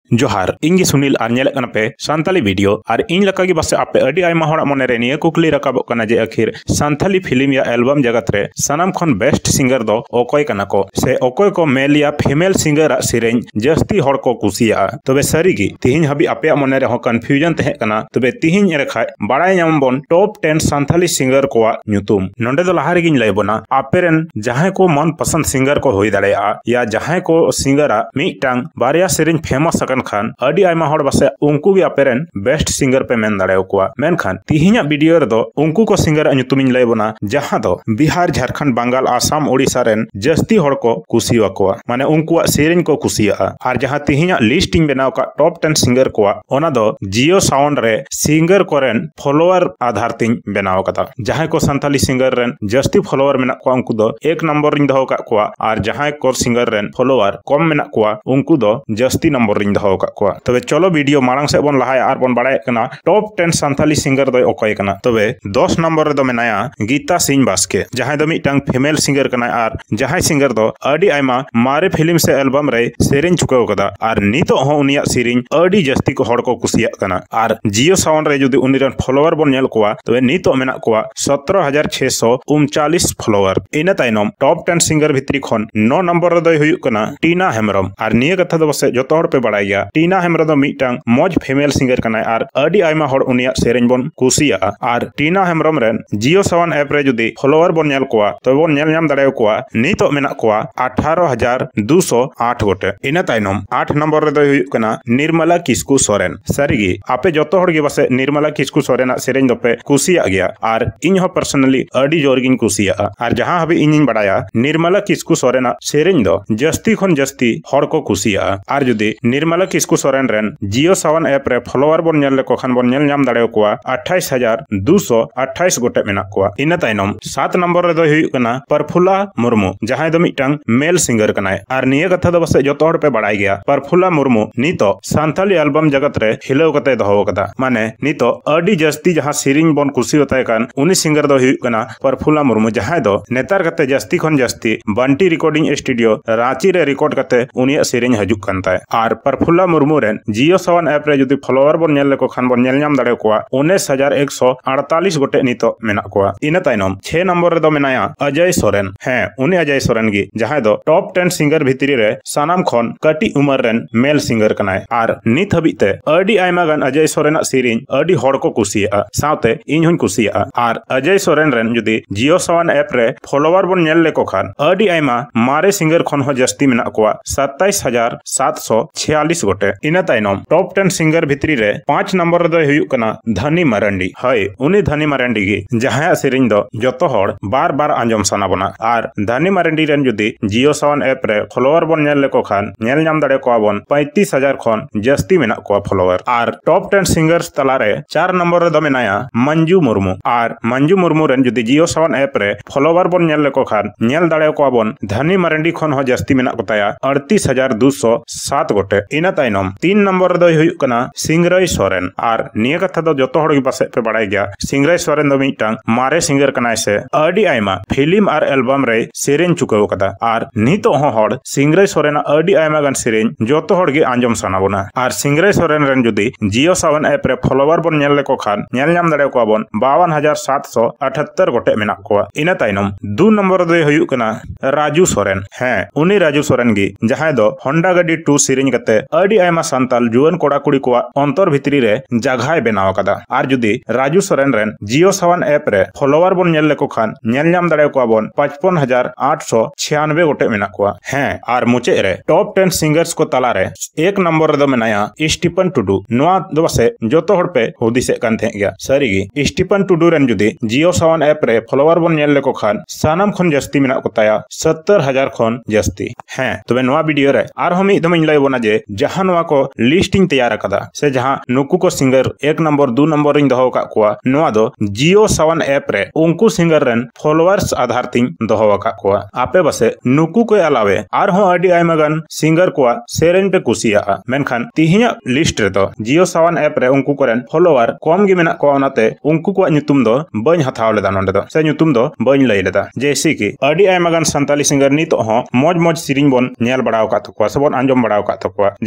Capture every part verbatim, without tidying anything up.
जोहार इंगे सुनील और नेले कना पे सांताली वीडियो और इन लका की बस आपे अडी आयमा हड़ा मने रे निया कुकली रकाब कना जे आखिर सांताली फिल्म या एल्बम जगत रे सनम खन बेस्ट सिंगर दो ओकोय कना को से ओकोय को मेल या फीमेल सिंगर सिरेन जस्ती हड़ को कुसिया तबे सारीगी तिहिन हबी आपे मने रे हो कन्फ्यूजन तहे कना तबे तिहिन रेखा बाड़ाय नाम बन टॉप टेन सांताली सिंगर को नुतुम नोंडे दो लहारे गिन लैबोना आपेरेन जहां को मन पसंद सिंगर को होई दाड़ेया या जहां को सिंगरा मिटांग बारिया सिरेन फेमस खान अडी आयमा हड़ बसे उनको भी आपेरेन बेस्ट सिंगर पे मेन दाड़े कोआ मेनखान तिहिना वीडियो रे दो उनको को सिंगर अनुतुमिन लैबोना जहां दो बिहार झारखंड बंगाल आसाम ओडिसा रेन जस्ती हड़ को कुसिया कोआ माने उनको सेरेन को कुसिया और जहां तिहिना लिस्टिंग बनाव का टॉप टेन सिंगर कोआ ओना दो जियो साउंड रे सिंगर कोरेन फॉलोअर आधार तिन बनाव कता जहां को संताली सिंगर रेन जस्ती फॉलोअर मेना को उनको दो एक नंबर रिन दहो का कोआ और जहां को सिंगर रेन फॉलोअर कम मेना कोआ उनको दो जस्ती नंबर रिन दहो तबे चलो वीडियो मारंग से बन लहाय और बन बाड़ाय कना टॉप टेन सांताली सिंगर दो ओकोय कना तबे दस नंबर रे दो मेनाया गीता सिंह बास्के जहां दो मिटांग फीमेल सिंगर कना और जहां सिंगर दो अडी आयमा मारे फिल्म से एल्बम रे सेरेन चुकाव कदा और नितो हो उनिया सिरिन अडी जस्ती को हड़ को कुसिया कना और जियो साउंड रे जुदी उनी रन फॉलोअर बन नेल कोआ तबे नितो मेना कोआ सत्रह हजार छह सौ उनचालीस फॉलोअर इना ताइनम टॉप टेन सिंगर भितरी खन नौ नंबर रे दो हुयु कना टीना हेमरम और निया कथा दो बसे जतो हड़ पे बाड़ाया टीना हेमरम दो मिटांग मौज फीमेल सिंगर कनाय और अडी आयमा हड़ उनिया सेरेन बन कुसिया और टीना हेमरम रेन जियो सावन ऐप रे जुदी फॉलोअर बन नेल कोआ तो बन नेल नाम दाड़े कोआ नितो मेना कोआ अठारह हजार दो सौ आठ गोटे इना ताइनम आठ नंबर रे दो हुयु कना निर्मला किस्कू सोरेन सारीगी आपे जतो हड़ गे बसे निर्मला किस्कू सोरेन सेरेन दोपे कुसिया गया और इन हो पर्सनली अडी जोरगिन कुसिया और जहां हबी इन बड़ाया निर्मला किस्कू सोरेन सेरेन दो जस्ती खन जस्ती हड़ को कुसिया और जुदी निर्मला किस्कू सोरेन रेन जियो सावन ऐप रे फॉलोअर बन नेल को खान बन नेल नाम दाड़े कोआ अट्ठाईस हजार दो सौ अट्ठाईस गोटे मेना कोआ इना ताइनम सात नंबर रे दो हुयु कना परफुला मुर्मू जहां दो मिटांग मेल सिंगर कनाय और निया कथा दो बसे जतो हड़ पे बाड़ाय गया परफुला मुर्मू नितो सांताली एल्बम जगत रे हिलाव कते दहो कदा माने नितो अडी जस्ती जहां सिरिंग बन कुसी होताय कान उनी सिंगर दो हुयु कना परफुला मुर्मू जहां दो नेतार कते जस्ती खन जस्ती बंटी रिकॉर्डिंग स्टूडियो रांची रे रिकॉर्ड कते उनी सिरिंग हजुक कानताय और परफुला मुर्मू रेन जियो सावन ऐप रे जुदी फॉलोअर बन नेल को खान बन नेल नाम दाड़े कोआ उन्नीस हजार एक सौ अड़तालीस गोटे नितो मेना कोआ इना ताइनम छह नंबर रे दो मेनाया अजय सोरेन है उनी अजय सोरेन गी जहां दो टॉप टेन सिंगर भितरी रे सनाम खन कटी उमर रेन मेल सिंगर कनाय और नित हबिते अडी आयमा गान अजय सोरेन सिरिन अडी हड़ को कुसिया साथे इन हुन कुसिया और अजय सोरेन रेन जुदी जियो सावन ऐप रे फॉलोअर बन नेल को खान अडी आयमा मारे सिंगर खन हो जस्ती मेना कोआ सत्ताईस हजार सात सौ छियालीस गोटे इना ताइनम टॉप टेन सिंगर भितरी रे पांच नंबर रे दो हुयु कना धनी मारंडी है उनी धनी मारंडी गी जहां सिरिन दो जतो हड़ बार बार आंजम साना बना और धनी मारंडी रेन जुदी जियो सावन ऐप रे फॉलोअर बन नेल को खान नेल नाम दाड़े कोआ बन पैंतीस हजार खन जस्ती मेना कोआ फॉलोअर और टॉप टेन सिंगर्स तला रे चार नंबर रे दो मेनाया मंजू मुर्मू और मंजू मुर्मू रेन जुदी जियो सावन ऐप रे फॉलोअर बन नेल को खान नेल दाड़े कोआ बन धनी मारंडी खन हो जस्ती मेना कोताया अड़तीस हजार दो सौ सात गोटे इना ताइनम तीन नंबर रे दो हुयु कना सिंगरई सोरेन और निया कथा दो जतो हड़ पासे पे बाड़ाय गया सिंगरई सोरेन दो मिटांग मारे सिंगर कनाय से अडी आयमा फिल्म और एल्बम रे सेरेन चुकाव कदा और नितो हो हड़ सिंगरई सोरेन अडी आयमा गान सेरेन जतो हड़ गे आंजम साना बोना और सिंगरई सोरेन रेन जुदी जियो सावन ऐप रे फॉलोअर बन नेल को खान नेल नाम दाड़े को बन बावन हजार सात सौ अठहत्तर गोटे मेना कोआ इना ताइनम दो नंबर दो हुयु कना राजू सोरेन है उनी राजू सोरेन गी जहां दो होंडा गाड़ी टू सिरिन कते अडी आयमा सांताल जुआन कोड़ा कुड़ी को अंतर भितरी रे जगह बनाव कदा और जुदी राजू सोरेन रेन जियो सावन ऐप रे फॉलोअर बन नेल को खान नेल नाम दाड़े को बन पचपन हजार आठ सौ छियानबे गोटे मेना कोआ है और मुचे रे टॉप टेन सिंगर्स को तला रे एक नंबर रे दो मेनाया स्टीफन टुडू नोआ दो बसे जतो हड़ पे हुदिसे कान थे गया सारीगी स्टीफन टुडू रेन जुदी जियो सावन ऐप रे फॉलोअर बन नेल को खान सानाम खन जस्ती मेना कोताया सत्तर हजार खन जस्ती है तबे नोआ वीडियो रे और हम एकदम लय बोना जे जहां नोआ को लिस्टिंग तैयार कदा से जहां नुकु को सिंगर एक नंबर दो नंबर इन दहो का कोआ नोआ दो जियो सावन ऐप रे उनको सिंगर रेन फॉलोअर्स आधार तिन दहो का कोआ आपे बसे नुकु को अलावे और हो अडी आयमा गान सिंगर को सेरेन पे कुसिया मेनखान तिहिया लिस्ट रे दो जियो सावन ऐप रे उनको कोरेन फॉलोअर कम गे मेना को ओनाते उनको को नुतुम दो बइन हथाव लेदा नंडे दो से नुतुम दो बइन लई लेदा जैसे कि अडी आयमा गान सांताली सिंगर नितो हो मौज मौज सिरिंग बन नेल बड़ाव का तकोआ सबन आंजम बड़ाव का तकोआ जे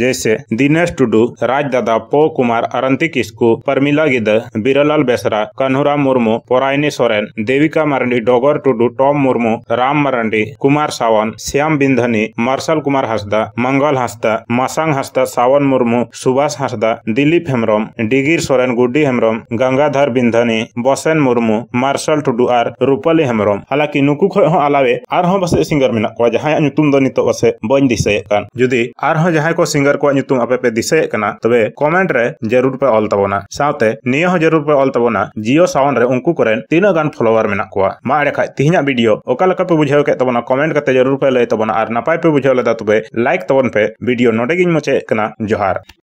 जैसे दिनेश टुडू, राज दादा, पो Kumar, Aranti Kisku, Pramila Gida, Biralal Besra, Kanhuram Murmu, Porayani Soren, Devika Marandi, Dogar Tudu, Tom Murmu, Ram Marandi, Kumar Sawan, Shyam Bindhani, Marshal Kumar Hansda, Mangal Hansda, Masang Hansda, Sawan Murmu, Subhash Hansda, Dilip Hembram, Digir Soren, Guddi Hembram, Gangadhar Bindhani, Basen Murmu, martial Tudu और रूपाली हेम्ब्रम। हालांकि नुकु खय हो अलावे आरहों बसे सिंगर मेना को जहां ᱧᱩᱛᱩᱢ ᱫᱚ ᱱᱤᱛᱚᱜ ᱵᱟᱥᱮ ᱵᱟᱹᱧ ᱫᱤᱥᱟᱹᱭᱮᱫ ᱠᱟᱱ। ᱡᱩᱫᱤ ᱟᱨᱦᱚᱸ ᱡᱟᱦᱟᱸᱭ ᱠᱚ ᱥᱤᱝᱜᱟᱨ ᱠᱚᱣᱟᱜ ᱧᱩᱛᱩᱢ ᱟᱯᱮ ᱯᱮ ᱫᱤᱥᱟᱹᱭᱮᱫ ᱠᱟᱱᱟ ᱛᱚᱵᱮ ᱠᱚᱢᱮᱱᱴ ᱨᱮ ᱡᱟᱨᱩᱨ ᱯᱮ ᱚᱞ ᱛᱟᱵᱚᱱᱟ। ᱥᱟᱶᱛᱮ ᱱᱤᱭᱟᱹ ᱦᱚᱸ ᱡᱟᱨᱩᱨ ᱯᱮ ᱚᱞ ᱛᱟᱵᱚᱱᱟ ᱡᱤᱭᱳ ᱥᱟᱣᱚᱱ ᱨᱮ ᱩᱱᱠᱩ ᱠᱚᱨᱮᱱ ᱛᱤᱱᱟᱹᱜ ᱜᱟᱱ ᱯᱷᱚᱞᱳᱣᱟᱨ ᱢᱮᱱᱟᱜ ᱠᱚᱣᱟ। ᱢᱟ ᱮᱲᱮ ᱠᱷᱟᱡ ᱛᱤᱦᱤᱧᱟᱜ ᱵᱷᱤᱰᱤᱭᱳ ᱚᱠᱟ ᱞᱮᱠᱟ ᱯᱮ ᱵᱩᱡᱷᱟᱹᱣ ᱠᱮᱫ ᱛᱟᱵᱚᱱᱟ ᱠᱚᱢᱮᱱᱴ ᱠᱟᱛᱮ ᱡᱟᱨᱩᱨ ᱯᱮ ᱞᱟᱹᱭ ᱛᱟᱵᱚᱱᱟ। ᱟᱨ ᱱᱟᱯᱟᱭ ᱯᱮ ᱵᱩᱡᱷᱟᱹᱣ ᱞᱮᱫᱟ ᱛᱚᱵᱮ ᱞᱟᱭᱤᱠ ᱛᱟᱵᱚᱱ ᱯᱮ। ᱵᱷᱤᱰᱤᱭᱳ ᱱᱚᱰᱮ ᱜᱤᱧ ᱢᱩᱪᱟᱹᱫ ᱠᱟᱱᱟ। ᱡᱚᱦᱟᱨ।